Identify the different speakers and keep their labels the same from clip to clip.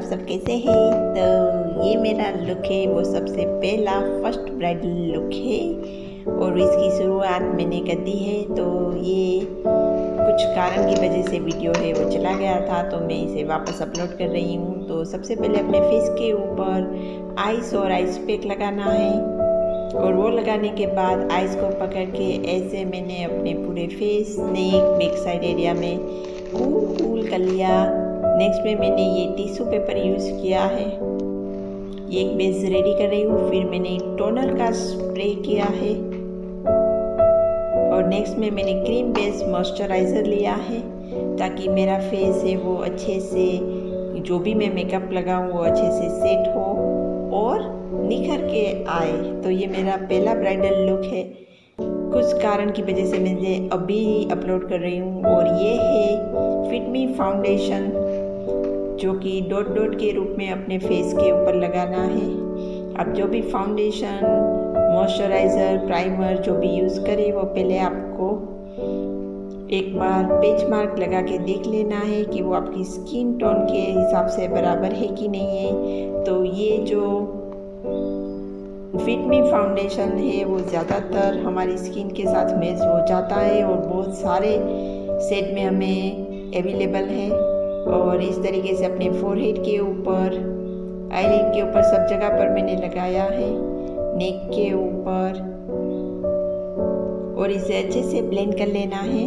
Speaker 1: सब कैसे हैं। तो ये मेरा लुक है, वो सबसे पहला फर्स्ट ब्राइडल लुक है और इसकी शुरुआत मैंने कर दी है। तो ये कुछ कारण की वजह से वीडियो है वो चला गया था, तो मैं इसे वापस अपलोड कर रही हूँ। तो सबसे पहले अपने फेस के ऊपर आइस और आइस पैक लगाना है और वो लगाने के बाद आइस को पकड़ के ऐसे मैंने अपने पूरे face, neck, back side area में कूल कर लिया। नेक्स्ट में मैंने ये टिश्यू पेपर यूज़ किया है। ये एक बेस रेडी कर रही हूँ। फिर मैंने टोनर का स्प्रे किया है और नेक्स्ट में मैंने क्रीम बेस मॉइस्चराइज़र लिया है ताकि मेरा फेस है वो अच्छे से, जो भी मैं मेकअप लगाऊँ वो अच्छे से सेट हो और निखर के आए। तो ये मेरा पहला ब्राइडल लुक है। कुछ कारण की वजह से मैं अभी अपलोड कर रही हूँ। और ये है फिट मी फाउंडेशन, जो कि डॉट डॉट के रूप में अपने फेस के ऊपर लगाना है। आप जो भी फाउंडेशन, मॉइस्चराइज़र, प्राइमर जो भी यूज़ करें वो पहले आपको एक बार पेच मार्क लगा के देख लेना है कि वो आपकी स्किन टोन के हिसाब से बराबर है कि नहीं है। तो ये जो फिट मी फाउंडेशन है वो ज़्यादातर हमारी स्किन के साथ मैच हो जाता है और बहुत सारे शेड में हमें अवेलेबल है। और इस तरीके से अपने फोरहेड के ऊपर, आईलिड के ऊपर, सब जगह पर मैंने लगाया है, नेक के ऊपर, और इसे अच्छे से ब्लेंड कर लेना है।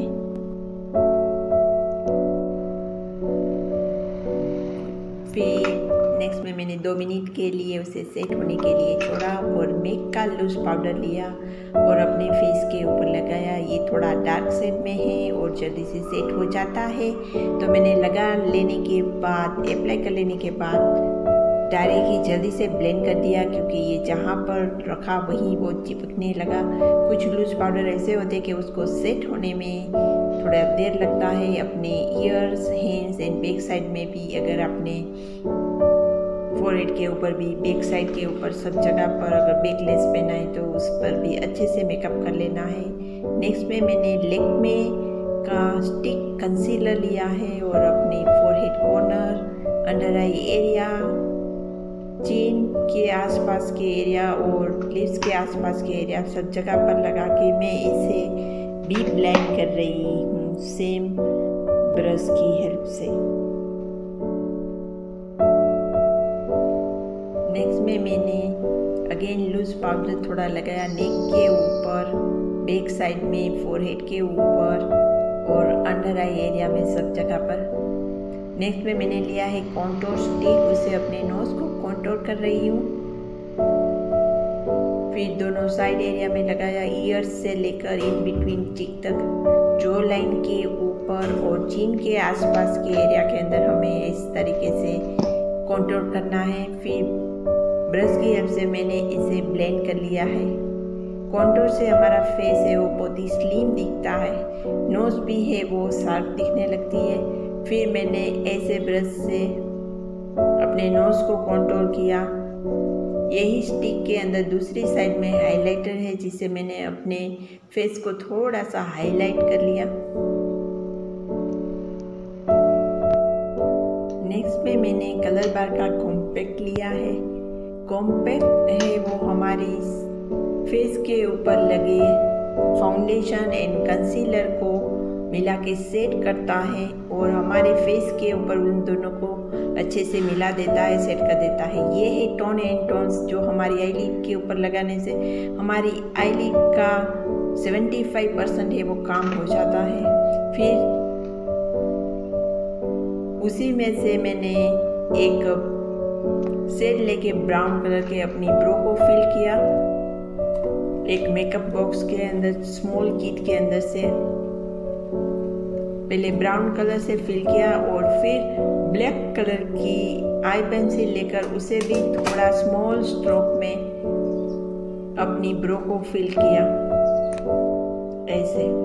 Speaker 1: फिर नेक्स्ट में मैंने 2 मिनट के लिए उसे सेट होने के लिए छोड़ा और मेक का लूज पाउडर लिया और अपने फेस के ऊपर लगाया। ये थोड़ा डार्क शेड में है और जल्दी से सेट हो जाता है। तो मैंने लगा लेने के बाद, अप्लाई कर लेने के बाद डायरेक्ट ही जल्दी से ब्लेंड कर दिया, क्योंकि ये जहाँ पर रखा वहीं वो चिपकने लगा। कुछ लूज पाउडर ऐसे होते हैं कि उसको सेट होने में थोड़ा देर लगता है। अपने ears, hands and back side में भी, अगर आपने फोरहेड के ऊपर भी, बैक साइड के ऊपर, सब जगह पर अगर बैक लेस पहना है तो उस पर भी अच्छे से मेकअप कर लेना है। नेक्स्ट में मैंने लैक्मे का स्टिक कंसीलर लिया है और अपने forehead corner, under eye area, chin के आसपास के एरिया और लिप्स के आसपास के एरिया, सब जगह पर लगा के मैं इसे भी ब्लेंड कर रही हूँ सेम ब्रश की हेल्प से। नेक्स्ट में मैंने अगेन लूज पाउडर थोड़ा लगाया नेक के ऊपर, बैक साइड में, फोरहेड के ऊपर और अंडर आई एरिया में, सब जगह पर। नेक्स्ट में मैंने लिया है कॉन्टोर स्टिक, उसे अपने नोज को कॉन्टोर कर रही हूँ। फिर दोनों साइड एरिया में लगाया, ईयर्स से लेकर इन बिटवीन चिक तक, जो लाइन के ऊपर और चिन के आसपास के एरिया के अंदर हमें इस तरीके से कॉन्टोर करना है। फिर ब्रश की हेल्प से मैंने इसे ब्लेंड कर लिया है। कॉन्टोर से हमारा फेस है वो बहुत ही स्लिम दिखता है, नोज भी है वो शार्प दिखने लगती है। फिर मैंने ऐसे ब्रश से अपने नोज को कॉन्टोर किया। यही स्टिक के अंदर दूसरी साइड में हाइलाइटर है, जिसे मैंने अपने फेस को थोड़ा सा हाईलाइट कर लिया। नेक्स्ट में मैंने कलर बार का कॉम्पैक्ट लिया है। कॉम्पैक्ट है वो हमारी फेस के ऊपर लगे फाउंडेशन एंड कंसीलर को मिला के सेट करता है और हमारे फेस के ऊपर उन दोनों को अच्छे से मिला देता है, सेट कर देता है। ये है टोन एंड टोन्स, जो हमारी आईलिड के ऊपर लगाने से हमारी आईलिड का 75% है वो काम हो जाता है। फिर उसी में से मैंने एक शेड लेके ब्राउन कलर के अपनी ब्रो को फिल किया, एक मेकअप बॉक्स के अंदर, स्मॉल किट के अंदर से पहले ब्राउन कलर से फिल किया और फिर ब्लैक कलर की आई पेंसिल लेकर उसे भी थोड़ा स्मॉल स्ट्रोक में अपनी ब्रो को फिल किया ऐसे।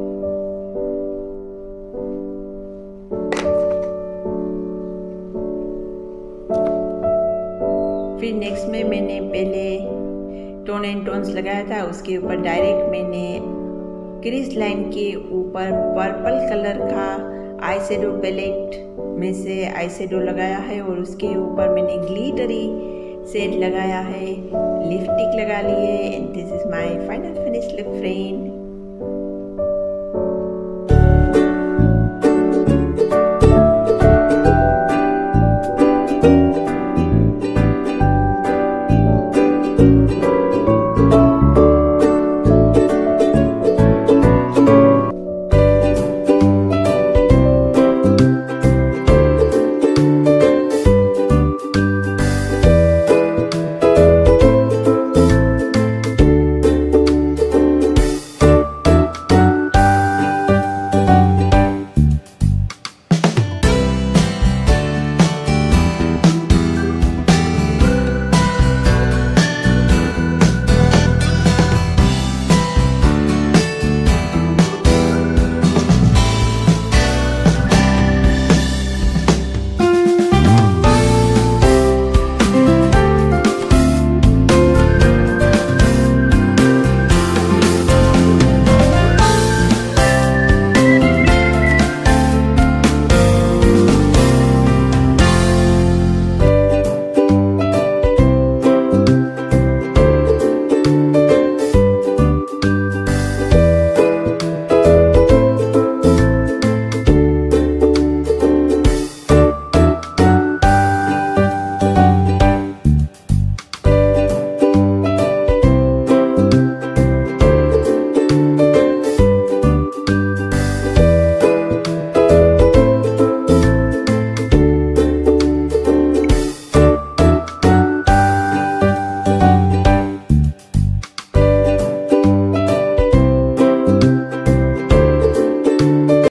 Speaker 1: फिर नेक्स्ट में मैंने पहले टोन एंड टोन्स लगाया था, उसके ऊपर डायरेक्ट मैंने क्रीज लाइन के ऊपर पर्पल कलर का आई शेडो पैलेट में से आई शेडो लगाया है और उसके ऊपर मैंने ग्लिटरी शेड लगाया है, लिपस्टिक लगा ली है। And this is my final finish look friend.